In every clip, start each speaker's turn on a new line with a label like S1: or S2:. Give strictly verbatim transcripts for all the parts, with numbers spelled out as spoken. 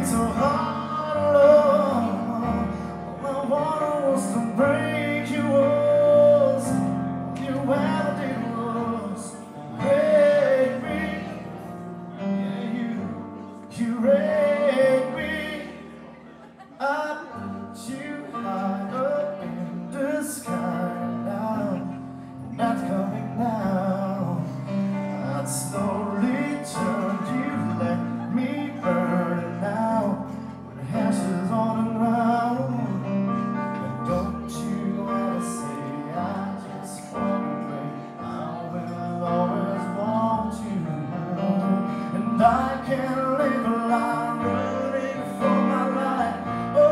S1: hit so hard alone. All I wanted was to break your walls. All you ever did was break me. Yeah, you, you break me. I put you high up in the sky now, not coming down. I'd slowly turn you, let me burn now, with ashes on the ground. And don't you ever say I just walk away. I will always want you now. And I can't live a lie running for my life. Oh,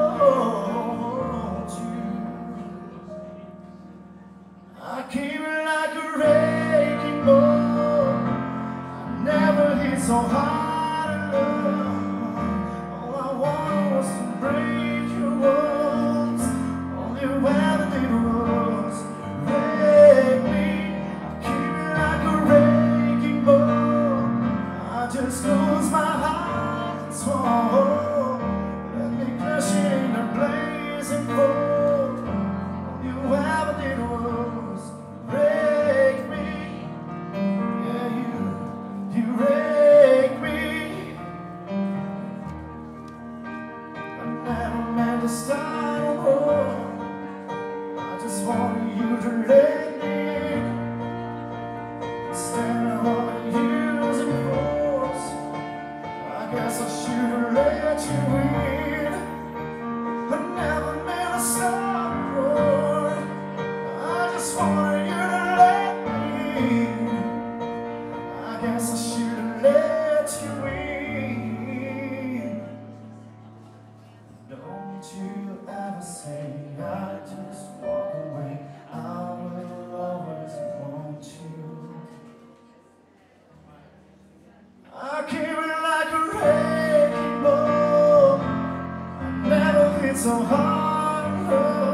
S1: won't you? I came like a wrecking ball. Never hit so hard alone. All I wanted was to break your walls. All you ever did was break me. I keep it like a wrecking ball. I just close my eyes and swore. Let me crush it in a blazing fall. All you ever did was break me. Yeah, you, you break me. I never meant to start a war. I just wanted you to let me in. Instead of all the using force, I guess I should have let you in. I never meant to start a war. I just wanted you to let me in. I guess I should have let you in. Don't you ever say I just walk away. I will always want you. I came in like a wrecking ball. I never hit so hard.